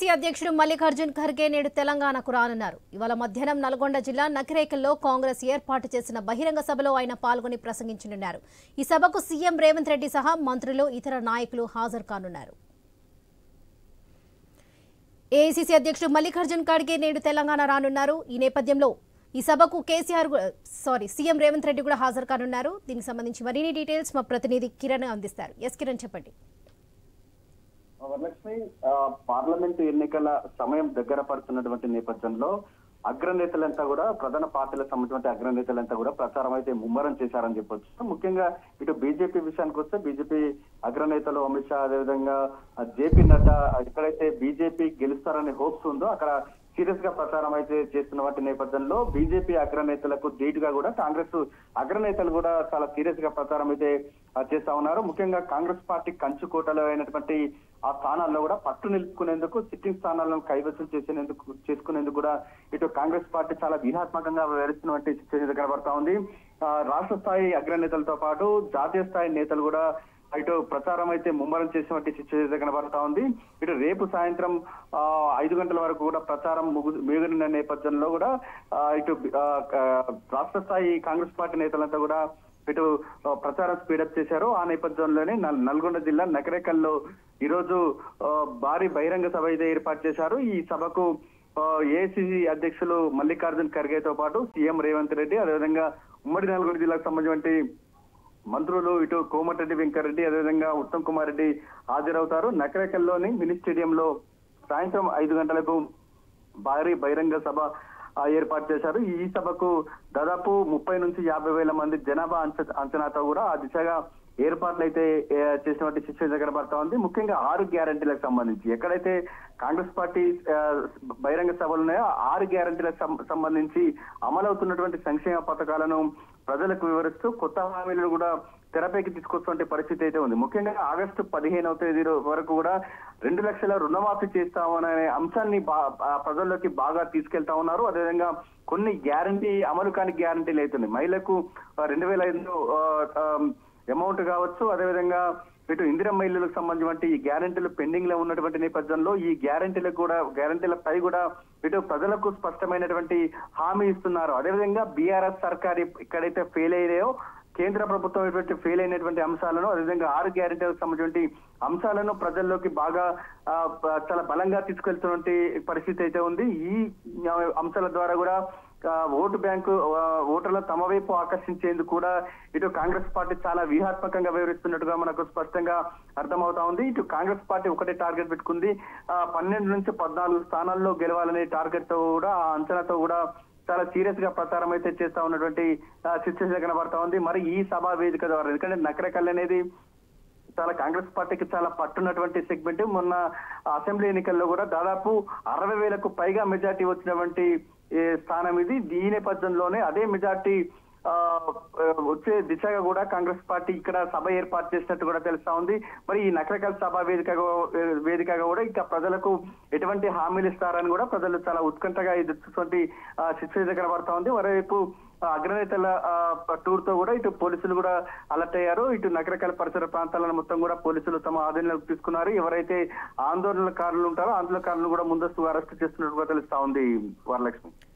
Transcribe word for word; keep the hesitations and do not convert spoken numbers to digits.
అధ్యక్షుడు మల్లికార్జున్ ఖర్గే నేడు తెలంగాణకు రానున్నారు. ఇవాళ మధ్యాహ్నం నల్గొండ జిల్లా నకిరేకల్లో కాంగ్రెస్ ఏర్పాటు చేసిన బహిరంగ సభలో ఆయన పాల్గొని ప్రసంగించనున్నారు. ఈ సభకు సీఎం రేవంత్ రెడ్డి సహా మంత్రులు, ఇతర నాయకులు హాజరు కానున్నారు. ఏఐసీసీ అధ్యక్షుడు మల్లికార్జున్ ఖర్గే నేడు తెలంగాణ రానున్నారు. ఈ నేపథ్యంలో ఈ సభకు కేసీఆర్ సారీ సీఎం రేవంత్ రెడ్డి కూడా హాజరు కానున్నారు. దీనికి సంబంధించి మరిన్ని డీటెయిల్స్ మా ప్రతినిధి కిరణ్ అందిస్తారు. ఎస్ కిరణ్, చెప్పండి. వరలక్ష్మి, పార్లమెంటు ఎన్నికల సమయం దగ్గర పడుతున్నటువంటి నేపథ్యంలో అగ్రనేతలంతా కూడా ప్రధాన పార్టీలకు సంబంధించిన అగ్రనేతలంతా కూడా ప్రచారం అయితే ముమ్మరం చేశారని చెప్పొచ్చు. ముఖ్యంగా ఇటు బీజేపీ విషయానికి వస్తే బీజేపీ అగ్రనేతలు అమిత్ షా, అదేవిధంగా జేపీ నడ్డా ఎక్కడైతే బీజేపీ గెలుస్తారనే హోప్స్ ఉందో అక్కడ సీరియస్ గా ప్రచారం అయితే చేస్తున్న వాటి నేపథ్యంలో బీజేపీ అగ్రనేతలకు ధీటుగా కూడా కాంగ్రెస్ అగ్రనేతలు కూడా చాలా సీరియస్ గా ప్రచారం అయితే చేస్తా ఉన్నారు. ముఖ్యంగా కాంగ్రెస్ పార్టీ కంచుకోటలో అయినటువంటి ఆ స్థానాల్లో కూడా పట్టు నిలుపుకునేందుకు, సిట్టింగ్ స్థానాలను కైవసం చేసేందుకు చేసుకునేందుకు కూడా ఇటు కాంగ్రెస్ పార్టీ చాలా వ్యూహాత్మకంగా వ్యవహరిస్తున్నటువంటి సిచ్యువేషన్ కనబడతా ఉంది. రాష్ట్ర స్థాయి అగ్రనేతలతో పాటు జాతీయ స్థాయి నేతలు కూడా ఇటు ప్రచారం అయితే ముమ్మరం చేసినటువంటి సిచ్యువేషన్ కనబడతా ఉంది. ఇటు రేపు సాయంత్రం ఆ ఐదు గంటల వరకు కూడా ప్రచారం ముగు మిగిలిన నేపథ్యంలో కూడా ఇటు రాష్ట్ర స్థాయి కాంగ్రెస్ పార్టీ నేతలంతా కూడా ఇటు ప్రచారం స్పీడప్ చేశారు. ఆ నేపథ్యంలోనే నల్గొండ జిల్లా నకిరేకల్లో ఈరోజు భారీ బహిరంగ సభ అయితే ఏర్పాటు చేశారు. ఈ సభకు ఏఐసీసీ అధ్యక్షులు మల్లికార్జున్ ఖర్గేతో పాటు సీఎం రేవంత్ రెడ్డి, అదేవిధంగా ఉమ్మడి నల్గొండ జిల్లాకు సంబంధించిన మంత్రులు ఇటు కోమటిరెడ్డి వెంకటరెడ్డి, అదేవిధంగా ఉత్తమ్ కుమార్ రెడ్డి హాజరవుతారు. నకిరేకల్లోని మినీ స్టేడియంలో సాయంత్రం ఐదు గంటలకు భారీ బహిరంగ సభ ఏర్పాటు చేశారు. ఈ సభకు దాదాపు ముప్పై నుంచి యాభై వేల మంది జనాభా అంచనాతో కూడా ఆ దిశగా ఏర్పాట్లు అయితే చేసినటువంటి సిచ్యువేషన్ కనబడతా ఉంది. ముఖ్యంగా ఆరు గ్యారంటీలకు సంబంధించి ఎక్కడైతే కాంగ్రెస్ పార్టీ బహిరంగ సభలు ఉన్నాయో ఆరు గ్యారంటీలకు సంబంధించి అమలవుతున్నటువంటి సంక్షేమ పథకాలను ప్రజలకు వివరిస్తూ కొత్త హామీలను కూడా తెరపైకి తీసుకొస్తున్న పరిస్థితి అయితే ఉంది. ముఖ్యంగా ఆగస్టు పదిహేనవ తేదీ వరకు కూడా రెండు లక్షల రుణమాఫీ చేస్తామనే అంశాన్ని ప్రజల్లోకి బాగా తీసుకెళ్తా ఉన్నారు. అదేవిధంగా కొన్ని గ్యారంటీ అమలు కాని గ్యారంటీలు అవుతుంది. మహిళలకు రెండు వేల ఐదు అమౌంట్ కావచ్చు, అదేవిధంగా ఇటు ఇందిరమ్మ ఇళ్లకు సంబంధించిన ఈ గ్యారంటీలు పెండింగ్ లో ఉన్నటువంటి నేపథ్యంలో ఈ గ్యారంటీలకు కూడా గ్యారంటీలపై కూడా ఇటు ప్రజలకు స్పష్టమైనటువంటి హామీ ఇస్తున్నారు. అదేవిధంగా బీఆర్ఎస్ సర్కార్ ఎక్కడైతే ఫెయిల్ అయ్యాయో కేంద్ర ప్రభుత్వం ఫెయిల్ అయినటువంటి అంశాలను, అదేవిధంగా ఆరు గ్యారెంటీలకు సంబంధించిన అంశాలను ప్రజల్లోకి బాగా చాలా బలంగా తీసుకెళ్తున్నటువంటి పరిస్థితి అయితే ఉంది. ఈ అంశాల ద్వారా కూడా ఓటు బ్యాంకు ఓటర్ల తమ వైపు ఆకర్షించేందుకు కూడా ఇటు కాంగ్రెస్ పార్టీ చాలా వ్యూహాత్మకంగా వ్యవహరిస్తున్నట్టుగా మనకు స్పష్టంగా అర్థమవుతా ఉంది. ఇటు కాంగ్రెస్ పార్టీ ఒకటే టార్గెట్ పెట్టుకుంది, పన్నెండు నుంచి పద్నాలుగు స్థానాల్లో గెలవాలనే టార్గెట్ తో కూడా ఆ అంచనాతో కూడా చాలా సీరియస్ గా ప్రచారం అయితే చేస్తా ఉన్నటువంటి సిచ్యువేషన్ కనబడతా ఉంది. మరి ఈ సభా వేదిక ద్వారా, ఎందుకంటే నకిరేకల్ అనేది చాలా కాంగ్రెస్ పార్టీకి చాలా పట్టున్నటువంటి సెగ్మెంట్. మొన్న అసెంబ్లీ ఎన్నికల్లో కూడా దాదాపు అరవై వేలకు పైగా మెజార్టీ వచ్చినటువంటి స్థానం ఇది. ఈ నేపథ్యంలోనే అదే మెజార్టీ వచ్చే దిశగా కూడా కాంగ్రెస్ పార్టీ ఇక్కడ సభ ఏర్పాటు చేసినట్టు కూడా తెలుస్తా ఉంది. మరి ఈ నకిరేకల్ సభ వేదికగా వేదికగా కూడా ఇంకా ప్రజలకు ఎటువంటి హామీలు ఇస్తారని కూడా ప్రజలు చాలా ఉత్కంఠగా ఎదుర్కొన్నటువంటి సిచ్యువేషన్ కనబడతా ఉంది. మరోవైపు అగ్రనేతల టూర్ తో కూడా ఇటు పోలీసులు కూడా అలర్ట్ అయ్యారు. ఇటు నకిరేకల్ పరిసర ప్రాంతాలను మొత్తం కూడా పోలీసులు తమ ఆధీనంలోకి తీసుకున్నారు. ఎవరైతే ఆందోళనకారులు ఉంటారో ఆందోళనకారులను కూడా ముందస్తుగా అరెస్ట్ చేస్తున్నట్టుగా తెలుస్తా ఉంది. వరలక్ష్మి.